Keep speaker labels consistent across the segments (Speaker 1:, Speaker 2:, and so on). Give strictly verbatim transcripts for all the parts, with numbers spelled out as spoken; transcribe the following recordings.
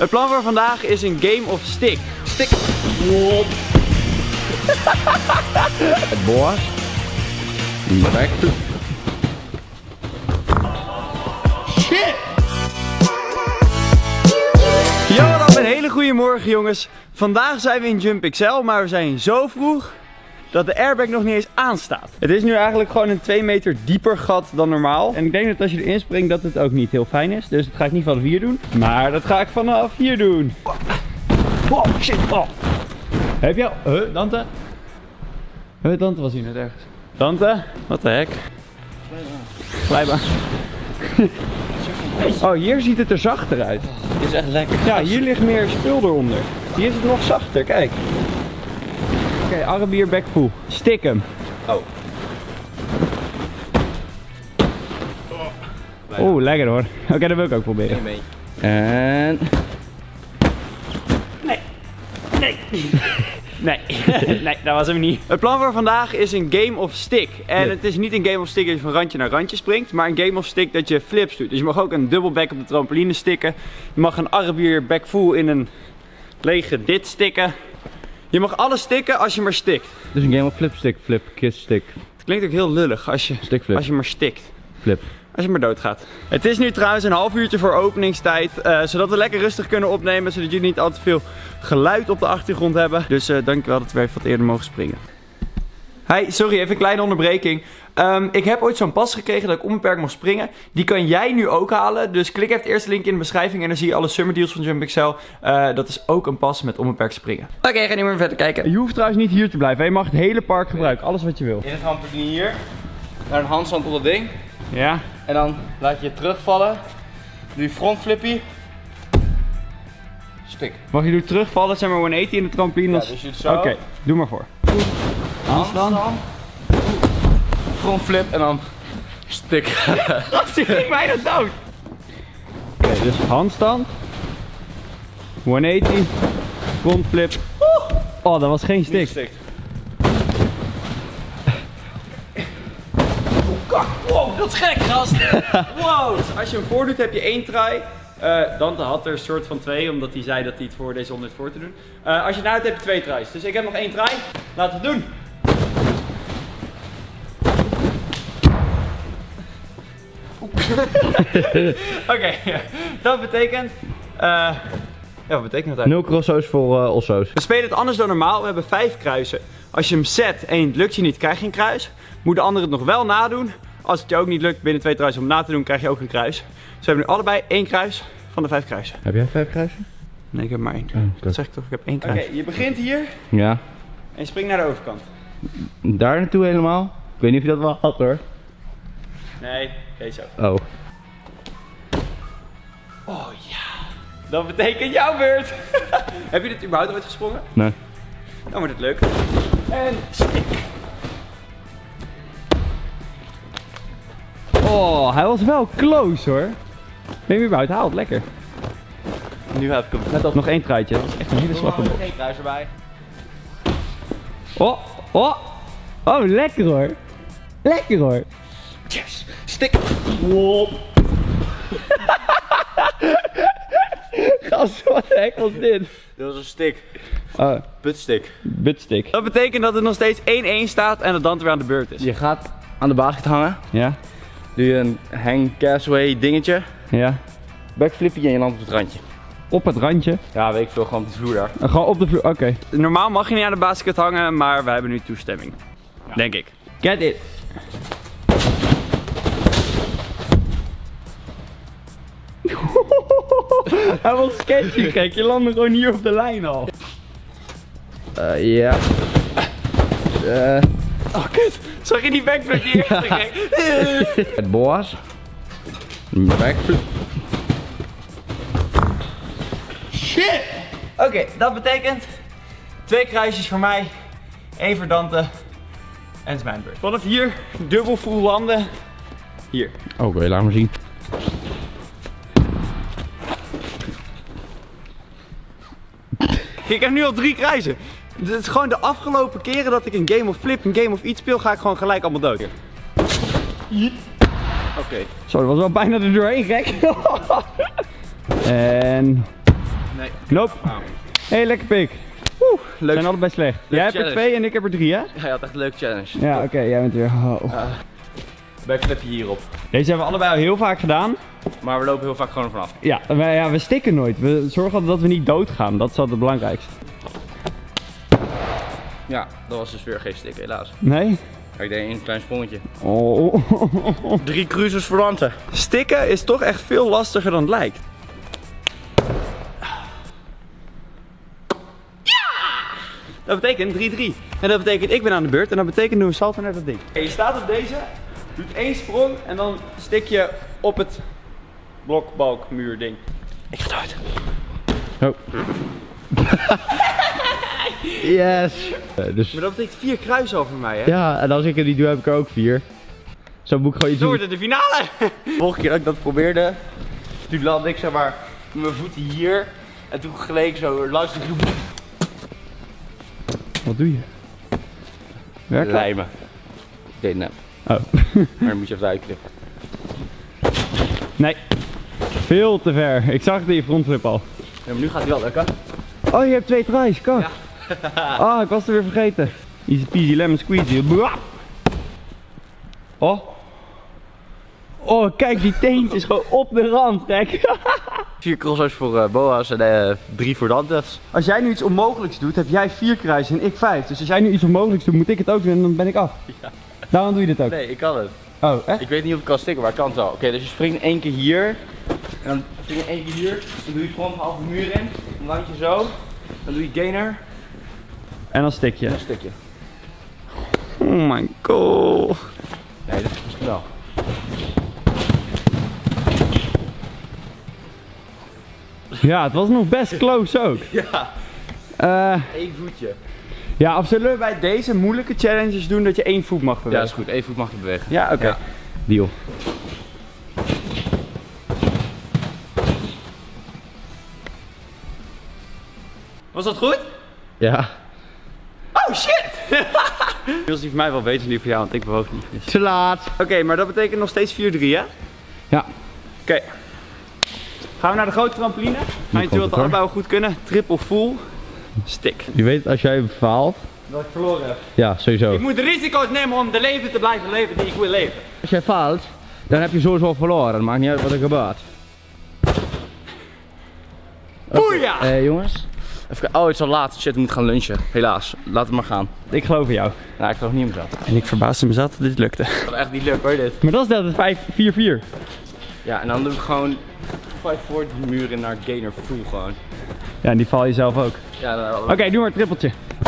Speaker 1: Het plan voor vandaag is een game of stick. Stick.
Speaker 2: Het boas. Backflip.
Speaker 1: Shit! Yo, dan een hele goede morgen jongens. Vandaag zijn we in Jump X L, maar we zijn zo vroeg dat de airbag nog niet eens aanstaat. Het is nu eigenlijk gewoon een twee meter dieper gat dan normaal. En ik denk dat als je erin springt dat het ook niet heel fijn is. Dus dat ga ik niet vanaf hier doen. Maar dat ga ik vanaf hier doen. Oh shit. Oh. Heb je al... Huh, Dante? Huh, Dante was hier net ergens. Dante? Wat de heck? Glijbaan. Oh, hier ziet het er zachter uit.
Speaker 2: Dit is echt lekker.
Speaker 1: Ja, hier ligt meer spul eronder. Hier is het nog zachter, kijk. Oké, okay, Arabier backpool. Stik hem.
Speaker 2: Oh.
Speaker 1: Oeh, lekker hoor. Oké, okay, dat wil ik ook proberen.
Speaker 2: Mee. En...
Speaker 1: Nee. Nee. Nee. Nee, dat was hem niet. Het plan voor vandaag is een game of stick. En het is niet een game of stick dat je van randje naar randje springt, maar een game of stick dat je flips doet. Dus je mag ook een dubbel back op de trampoline stikken. Je mag een Arabier back full in een lege dit stikken. Je mag alles stikken als je maar stikt.
Speaker 2: Dus een game of flip stick, flip, kiss stick.
Speaker 1: Het klinkt ook heel lullig als je,
Speaker 2: Stickflip.
Speaker 1: als je maar stikt.
Speaker 2: Flip.
Speaker 1: Als je maar doodgaat. Het is nu trouwens een half uurtje voor openingstijd. Uh, zodat we lekker rustig kunnen opnemen. Zodat jullie niet al te veel geluid op de achtergrond hebben. Dus uh, dankjewel dat we even wat eerder mogen springen. Hi, sorry, even een kleine onderbreking. Um, ik heb ooit zo'n pas gekregen dat ik onbeperkt mag springen. Die kan jij nu ook halen. Dus klik even het eerste linkje in de beschrijving en dan zie je alle summer deals van Jump X L. Uh, dat is ook een pas met onbeperkt springen. Oké, okay, ga nu maar verder kijken. Je hoeft trouwens niet hier te blijven. Je mag het hele park gebruiken. Alles wat je wil.
Speaker 2: In het trampoline hier. Naar een handstand op dat ding.
Speaker 1: Ja.
Speaker 2: En dan laat je het terugvallen. Doe je frontflippy. Stik.
Speaker 1: Mag je nu terugvallen, zeg maar honderdtachtig in de trampoline?
Speaker 2: Ja, dus je doet zo.
Speaker 1: Oké, okay, doe maar voor.
Speaker 2: Handstand. Frontflip en dan stik.
Speaker 1: Die ging bijna dood. Oké, okay, dus handstand. honderdtachtig. Frontflip. Oh, dat was geen stick.
Speaker 2: Stik.
Speaker 1: Wow, dat is gek, gast. Wow. Als je hem voordoet heb je één try. Uh, Dante had er een soort van twee, omdat hij zei dat hij het voor deze honderd voor te doen. Uh, als je het nou hebt, heb je twee tries. Dus ik heb nog één try. Laten we het doen. Oké, okay, dat betekent... Uh, ja, wat betekent dat
Speaker 2: Nul crosso's voor uh, osso's.
Speaker 1: We spelen het anders dan normaal. We hebben vijf kruisen. Als je hem zet en het lukt je niet, krijg je een kruis. Moet de ander het nog wel nadoen. Als het je ook niet lukt binnen twee tries om na te doen, krijg je ook een kruis. Dus we hebben nu allebei één kruis van de vijf kruisen.
Speaker 2: Heb jij vijf kruisen?
Speaker 1: Nee, ik heb maar één.
Speaker 2: Oh,
Speaker 1: dat zeg ik toch, ik heb één kruis. Oké, okay, je begint hier.
Speaker 2: Ja.
Speaker 1: En je springt naar de overkant.
Speaker 2: Daar naartoe helemaal? Ik weet niet of je dat wel had hoor.
Speaker 1: Nee, deze ook.
Speaker 2: Oh.
Speaker 1: Oh ja. Dat betekent jouw beurt. Heb je dit überhaupt ooit gesprongen?
Speaker 2: Nee.
Speaker 1: Dan wordt het leuk. En stik. Oh, hij was wel close hoor. Ben je überhaupt haalt, lekker.
Speaker 2: Nu heb ik hem.
Speaker 1: Net als nog één truitje. Dat is echt een hele slappe box.
Speaker 2: Geen kruis erbij.
Speaker 1: Oh, oh. Oh, lekker hoor. Lekker hoor.
Speaker 2: Yes, stik.
Speaker 1: Wow. Gast, wat de heck was dit?
Speaker 2: Dit was een stick.
Speaker 1: Oh.
Speaker 2: Butstick.
Speaker 1: Butstick. Dat betekent dat het nog steeds één één staat en dat Dante weer aan de beurt is.
Speaker 2: Je gaat aan de basket hangen.
Speaker 1: Ja.
Speaker 2: Doe je een hang castaway dingetje.
Speaker 1: Ja.
Speaker 2: Backflipje en je landt op het randje.
Speaker 1: Op het randje?
Speaker 2: Ja, weet ik veel, gewoon op de vloer daar.
Speaker 1: En gewoon op de vloer, oké. Okay. Normaal mag je niet aan de basket hangen, maar we hebben nu toestemming. Ja. Denk ik. Get it. Hij was sketchy, kijk, je landde gewoon hier op de lijn al.
Speaker 2: Uh, ja. Uh.
Speaker 1: Oh kut, zag je die backflip die eerste ging?
Speaker 2: Het boas. Backflip.
Speaker 1: Shit! Oké, okay, dat betekent twee kruisjes voor mij, één voor Dante en het is mijn beurt. Vanaf hier, dubbel full landen. Hier.
Speaker 2: Oké, okay, laat maar zien.
Speaker 1: Ik heb nu al drie kruisen. Het is gewoon de afgelopen keren dat ik een game of flip, een game of iets speel, ga ik gewoon gelijk allemaal dood. Oké.
Speaker 2: Okay.
Speaker 1: Zo, dat was wel bijna er doorheen, gek. En...
Speaker 2: Nee.
Speaker 1: Nope.
Speaker 2: Oh.
Speaker 1: Hé, hey, lekker pik. Oeh,
Speaker 2: Leuk.
Speaker 1: zijn allebei slecht. Jij hebt er
Speaker 2: challenge.
Speaker 1: twee en ik heb er drie, hè?
Speaker 2: Ja, je had echt een leuke challenge.
Speaker 1: Ja, oké, okay, jij bent weer. Oh.
Speaker 2: Uh, Backflipje hierop.
Speaker 1: Deze hebben we allebei al heel vaak gedaan.
Speaker 2: Maar we lopen heel vaak gewoon vanaf.
Speaker 1: Ja, wij, ja, we stikken nooit. We zorgen altijd dat we niet doodgaan. Dat is altijd het belangrijkste.
Speaker 2: Ja, dat was dus weer geen stik, helaas.
Speaker 1: Nee?
Speaker 2: Ik deed een klein sprongetje.
Speaker 1: Oh.
Speaker 2: Drie cruisers verwanten.
Speaker 1: Stikken is toch echt veel lastiger dan het lijkt. Dat betekent drie drie. En dat betekent ik ben aan de beurt en dat betekent doe een salto naar dat ding. Je staat op deze, doet één sprong en dan stik je op het blok, balk, muur ding. Ik ga eruit.
Speaker 3: Oh. Yes. Uh, dus...
Speaker 1: Maar dat betekent vier kruisen over mij, hè?
Speaker 3: Ja, en als ik het niet doe heb ik er ook vier. Zo moet ik gewoon iets
Speaker 1: Zo
Speaker 3: doen.
Speaker 1: wordt het de finale.
Speaker 2: De vorige keer dat ik dat probeerde, toen landde ik zeg maar met mijn voeten hier. En toen gleed ik zo langs de groep.
Speaker 1: Wat doe je? Werkt
Speaker 2: Lijmen. Ik deed het net.
Speaker 1: Oh.
Speaker 2: Maar dan moet je even uitknippen.
Speaker 1: Nee. Veel te ver. Ik zag het in je frontflip al.
Speaker 2: Ja, maar nu gaat het wel lukken.
Speaker 1: Oh, je hebt twee tries. Kak.
Speaker 2: Ja.
Speaker 1: Ah, ik was er weer vergeten. Easy peasy lemon squeezy. Oh. Oh, kijk, die teentje is gewoon op de rand, kijk.
Speaker 2: Vier crossovers voor uh, boa's en uh, drie voor dantes.
Speaker 1: Als jij nu iets onmogelijks doet, heb jij vier kruisen en ik vijf. Dus als jij nu iets onmogelijks doet, moet ik het ook doen en dan ben ik af.
Speaker 2: Ja.
Speaker 1: Daarom doe je dit ook.
Speaker 2: Nee, ik kan het.
Speaker 1: Oh, echt?
Speaker 2: Ik weet niet of ik kan stikken, maar ik kan het wel. Oké, okay, dus je springt één keer hier. En dan spring je één keer hier. Dan doe je gewoon half de muur in. Dan land je zo. Dan doe je gainer.
Speaker 1: En dan stik je.
Speaker 2: En dan stik je.
Speaker 1: Oh my god.
Speaker 2: Nee, dat is misschien wel.
Speaker 1: Ja, het was nog best close ook.
Speaker 2: Ja.
Speaker 1: Uh,
Speaker 2: Eén voetje.
Speaker 1: ja, of zullen we bij deze moeilijke challenges doen dat je één voet mag bewegen?
Speaker 2: Ja, dat is goed. Eén voet mag je bewegen.
Speaker 1: Ja, oké. Okay.
Speaker 2: Ja.
Speaker 1: Deal. Was dat goed?
Speaker 3: Ja.
Speaker 1: Oh shit! Niels die voor mij wel beter dan die voor jou, want ik bewoog niet. Dus.
Speaker 3: Te laat.
Speaker 1: Oké, okay, maar dat betekent nog steeds vier drie, hè?
Speaker 3: Ja.
Speaker 1: Oké. Okay. Gaan we naar de grote trampoline? Ga je natuurlijk het allebei wel goed kunnen. Triple full. Stick.
Speaker 3: Je weet als jij faalt.
Speaker 1: Dat ik verloren heb.
Speaker 3: Ja, sowieso.
Speaker 1: Ik moet risico's nemen om de leven te blijven leven die ik wil leven.
Speaker 3: Als jij faalt, dan heb je sowieso verloren. Het maakt niet uit wat er gebeurt.
Speaker 1: Boeia!
Speaker 3: Hé hey, jongens.
Speaker 2: Even, oh, het is al laat. Shit, we moeten gaan lunchen. Helaas. Laat het maar gaan.
Speaker 1: Ik geloof in jou.
Speaker 2: Nou, ik geloof niet in mezelf.
Speaker 1: En ik verbaasde me zat dat dit lukte.
Speaker 2: Dat gaat echt niet lukken hoor, dit.
Speaker 1: Maar dat is dat vijf vier vier.
Speaker 2: Ja, en dan doe ik gewoon vijf voor de muur in naar gainer full gewoon.
Speaker 1: Ja, en die val je zelf ook.
Speaker 2: Ja,
Speaker 1: Oké, okay, doe maar een trippeltje.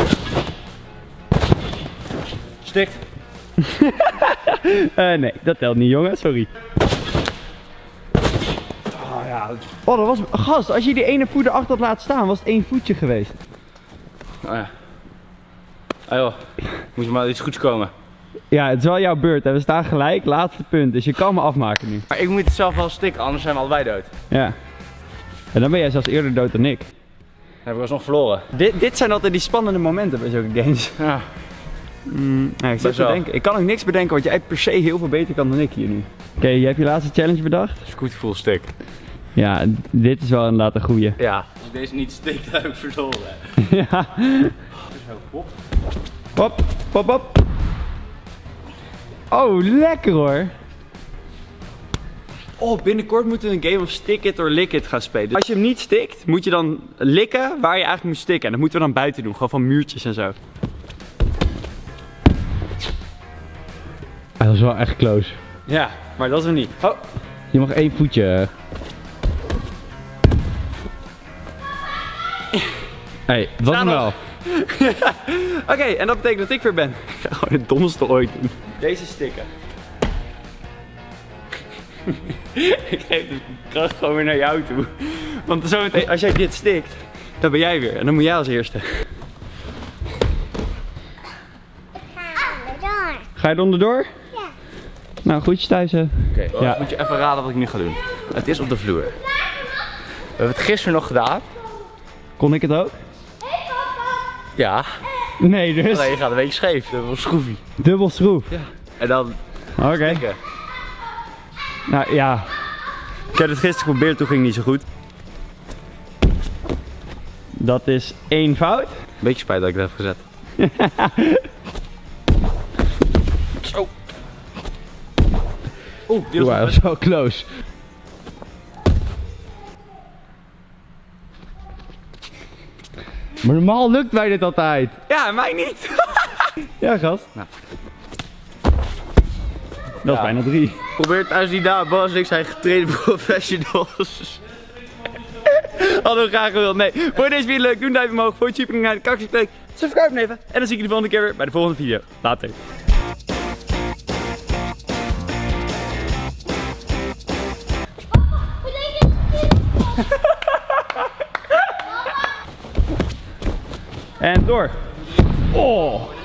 Speaker 2: Stikt.
Speaker 1: uh, nee, dat telt niet, jongen. Sorry.
Speaker 2: Oh ja.
Speaker 1: Oh, dat was... Gast, als je die ene voet erachter had laten staan, was het één voetje geweest.
Speaker 2: Oh ja. Ah joh. Moet je maar iets goeds komen.
Speaker 1: Ja, het is wel jouw beurt. Hè. We staan gelijk, laatste punt. Dus je kan me afmaken nu.
Speaker 2: Maar ik moet het zelf wel stikken, anders zijn we allebei dood.
Speaker 1: Ja. En dan ben jij zelfs eerder dood dan ik.
Speaker 2: Dan heb ik alsnog verloren.
Speaker 1: Dit, dit zijn altijd die spannende momenten bij zulke games.
Speaker 2: Ja.
Speaker 1: Mm, ja, ik, zit te
Speaker 2: wel.
Speaker 1: denken. Ik kan ook niks bedenken, want jij per se heel veel beter kan dan ik hier nu. Oké, okay, jij hebt je laatste challenge bedacht?
Speaker 2: Scoot full stick.
Speaker 1: Ja, dit is wel inderdaad een goeie.
Speaker 2: Ja. Als ik deze niet stikt, dan heb ik verloren.
Speaker 1: Ja.
Speaker 2: Hop.
Speaker 1: Hop, hop, hop. Oh, lekker hoor. Oh, binnenkort moeten we een game of stick it or lick it gaan spelen. Dus als je hem niet stikt, moet je dan likken waar je eigenlijk moet stikken. En dat moeten we dan buiten doen, gewoon van muurtjes en zo.
Speaker 3: Dat is wel echt close.
Speaker 1: Ja, maar dat is hem niet. Oh.
Speaker 3: Je mag één voetje. Hé, hey, dat was hem wel.
Speaker 1: Oké, okay, en dat betekent dat ik weer ben. Ik ga gewoon het domste ooit doen. Deze stikken. Ik geef de kracht gewoon weer naar jou toe. Want zo meteen, als jij dit stikt, dan ben jij weer. En dan moet jij als eerste. Ga je er onderdoor? Ja. Nou, groetjes thuis. Oké,
Speaker 2: okay,
Speaker 1: ja.
Speaker 2: Moet je even raden wat ik nu ga doen. Het is op de vloer. We hebben het gisteren nog gedaan.
Speaker 1: Kon ik het ook?
Speaker 2: Ja.
Speaker 1: Nee, dus.
Speaker 2: Nee, je gaat een beetje scheef. Dubbel schroefie.
Speaker 1: Dubbel schroef?
Speaker 2: Ja. En dan.
Speaker 1: Oké. Okay. Nou ja. Ik heb het gisteren geprobeerd, toen ging het niet zo goed. Dat is één fout.
Speaker 2: Beetje spijt dat ik dat heb gezet. Zo. Oeh, die was
Speaker 3: Wow,
Speaker 2: nog
Speaker 3: zo close. Maar normaal lukt mij dit altijd.
Speaker 1: Ja, mij niet. Ja, gast.
Speaker 2: Nou.
Speaker 1: Dat is
Speaker 2: Ja.
Speaker 1: bijna drie.
Speaker 2: Probeer het als die daar Bas en ik zijn getrainde professionals.
Speaker 1: Hadden we graag gewild. Nee, vond je deze video leuk? Doe een duimpje omhoog. Vond je het super naar de kakjes leuk? Subscribe even. En dan zie ik je de volgende keer weer bij de volgende video. Later. En door. Oh.